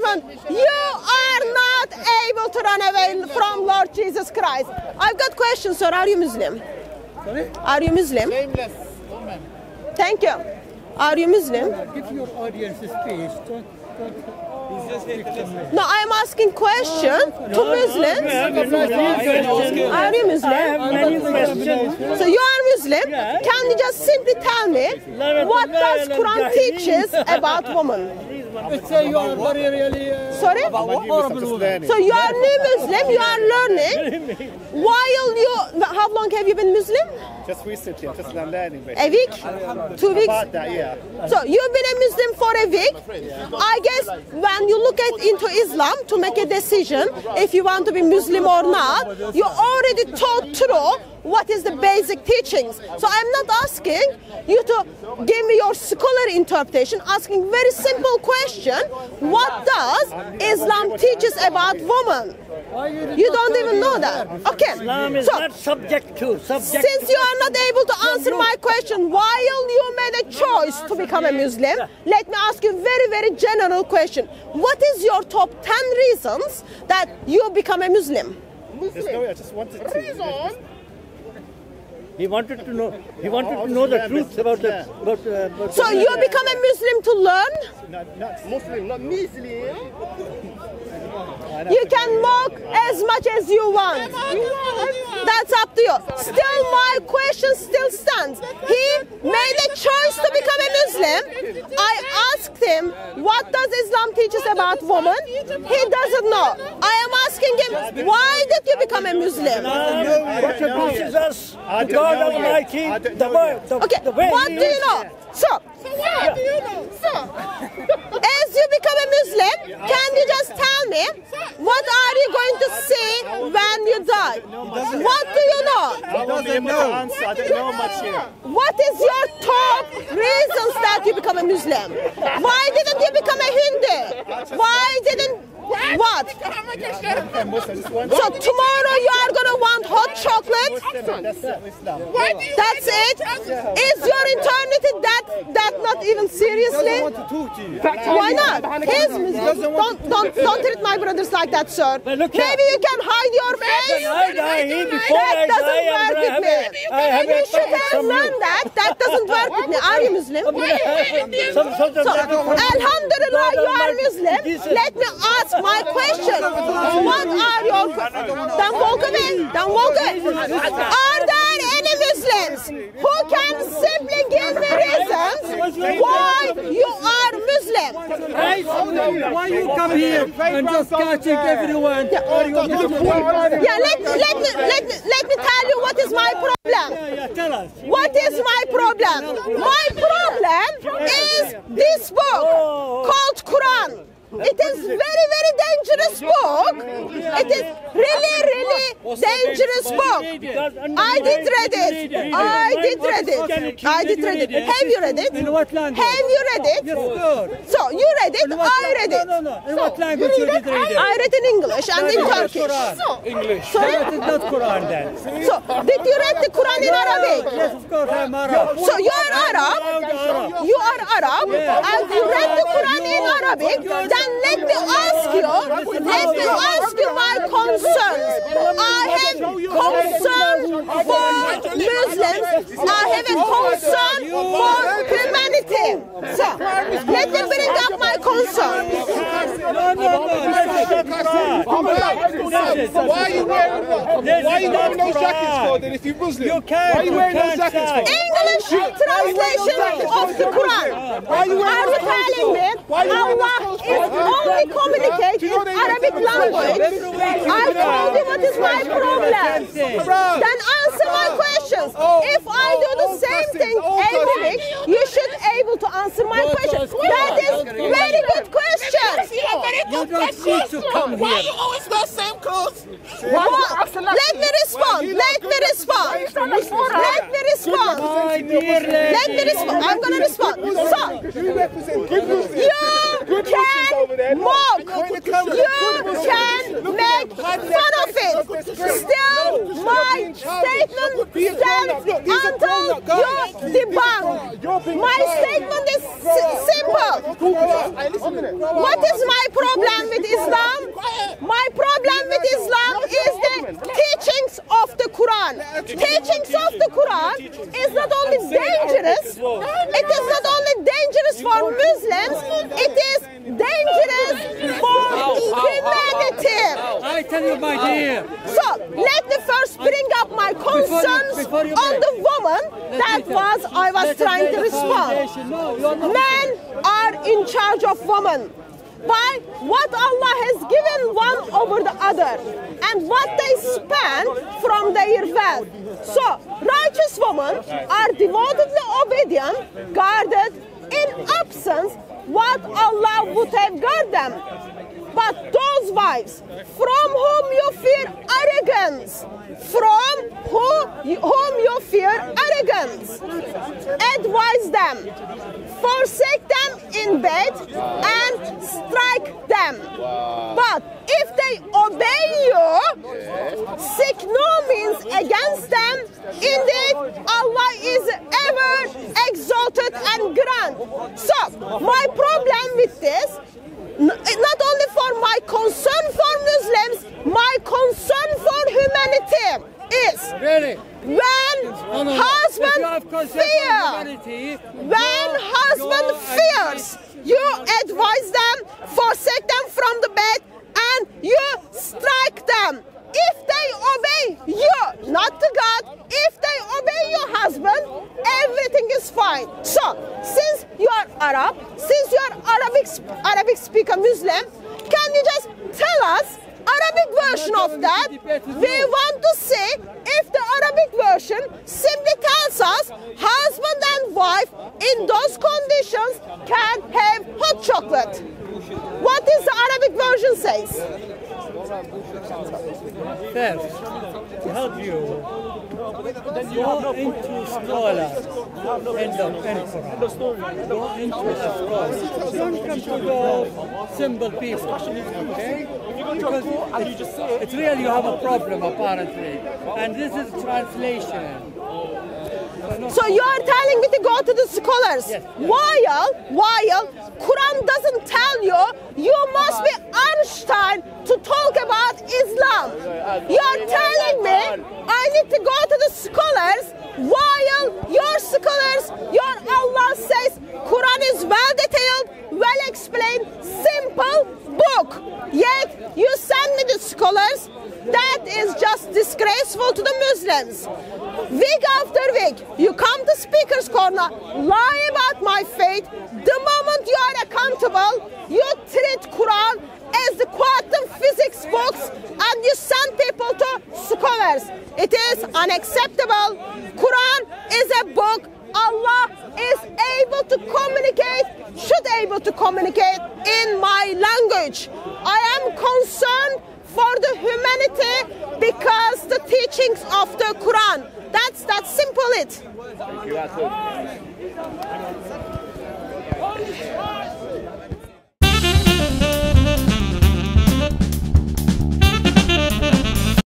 judgment. You are not able to run away from Lord Jesus Christ. I've got questions, sir. Are you Muslim? Sorry? Are you Muslim? Blameless woman. Thank you. Are you Muslim? Give your audience space. Don't No, I'm asking question to Muslims. Are you Muslim? I have many questions. So you are Muslim? Can you just simply tell me what does Quran teaches about women? Let's say you are very really Sorry? horrible woman. So you are new Muslim, you are learning. While you, how long have you been Muslim? Just recently, I'm just learning. A week? 2 weeks? About that, yeah. So you've been a Muslim for a week. I guess when you look into Islam to make a decision if you want to be Muslim or not, you already thought through what is the basic teachings. So I'm not asking you to give me your scholarly interpretation, asking very simple question. What does Islam teaches about women? You don't even know that. Okay. Islam is So not subject to. since you are not able to answer my question, while you made a choice to become a Muslim, let me ask you a very, very general question. What is your top 10 reasons that you become a Muslim? There's no way, I just wanted to. He wanted to know. He wanted to know the truth about the. About So you become a Muslim to learn? Not Muslim, not Muslim. You can mock as much as you want. That's up to you. Still, my question still stands. He made a choice to become a Muslim. I asked him, what does Islam teach us about women? He doesn't know. I am asking him, why did you become a Muslim? what teaches us the God Almighty, the word. Okay, what do you know? So, What do you know? Sir. as you become a Muslim, can you just tell me, what are you going to see when you die? What do you know? I won't be able to answer. I don't know much here. What is your top reasons that you become a Muslim? Why didn't you become a Hindu? Why didn't what? So tomorrow you are gonna want hot chocolate? That's it? Is your eternity that not even seriously? Why not? He's Muslim. Don't treat my brothers like that, sir. Maybe you can hide your face. That doesn't work with me. You should have learned that. That doesn't work with me. Are you Muslim? So, Alhamdulillah, you are Muslim. Let me ask my question. What are your questions? Then walk away. Then walk away. Are there any Muslims who can simply give me reasons why you are Muslim? Why you come here and just catching everyone? Yeah, let me tell you what is my problem. Tell us. What is my problem? My problem is this book called Quran. It is very, very dangerous book. It is really, really dangerous book. I did read it. Have you read it? In what language? Have you read it? Yes, sir. So you read it, I read it. No. In what language you did read it? I read in English and in Turkish. English. Sorry? That is not Quran then. So did you read the Quran in Arabic? Yes, of course, I'm Arab. So you are Arab, and you read the Quran in Arabic, then let me ask you my concerns. I have concern for Muslims, I have a concern for humanity. So, let me bring up my concerns. Why are you wearing no jackets for then if you're Muslim? You can't. Why are you wearing no jackets for? English translation of the Quran. Are you telling me Allah is only communicating in Arabic language? I told you what is my problem. Then answer my questions. If I do the same thing Arabic, you should able to answer my question. That is very good question. You don't need to come Why here. you always wear same clothes? Let me respond. I'm going to respond. So, you can mock. You can make fun of it. Still, my statement stands until you debunked. My statement is simple. What is my problem with Islam? My problem with Islam is the teachings of the Quran. Teachings of the Quran is not only dangerous, it is not only dangerous for Muslims, it is dangerous for humanity. I tell you, my dear. So, let me first bring up my concerns on the woman that I was trying to respond. Men are in charge of women by what Allah has given one over the other and what they spend from their wealth. So, righteous women are devotedly obedient, guarded in absence what Allah would have guarded them. But those wives from whom you fear arrogance, advise them, forsake them in bed and strike them. But if they obey you, seek no means against them. Indeed, Allah is ever exalted and grand. So, my problem with this, not only for my concern for Muslims, my concern for humanity is when husband fears, you advise them, forsake them from the bed, and you strike them. If they obey you, not to God, if they obey your husband, everything is fine. So, since you are Arab, since you are Arabic speaker Muslim, can you just tell us Arabic version of that? We want to see if the Arabic version simply tells us husband and wife in those conditions can have hot chocolate. What is the Arabic version says? First, to help you, go into scholars in the Quran. Go into scholars. Don't come to the simple people. Okay? Because it's really you have a problem apparently. And this is translation. So you are telling me to go to the scholars. Yes. While Quran doesn't tell you, you must be Einstein to talk about Islam. You are telling me I need to go to the scholars while your scholars, your Allah says Quran is well detailed, well explained, simple book. Yet you send me the scholars. That is just disgraceful to the Muslims. Week after week, you come to Speaker's Corner, lie about my faith. The moment you are accountable, you treat Quran as the quantum physics books and you send people to scholars. It is unacceptable. Quran is a book Allah is able to communicate, should able to communicate in my language. I am concerned for the humanity because the teachings of the Quran. That's simple it. Thank you.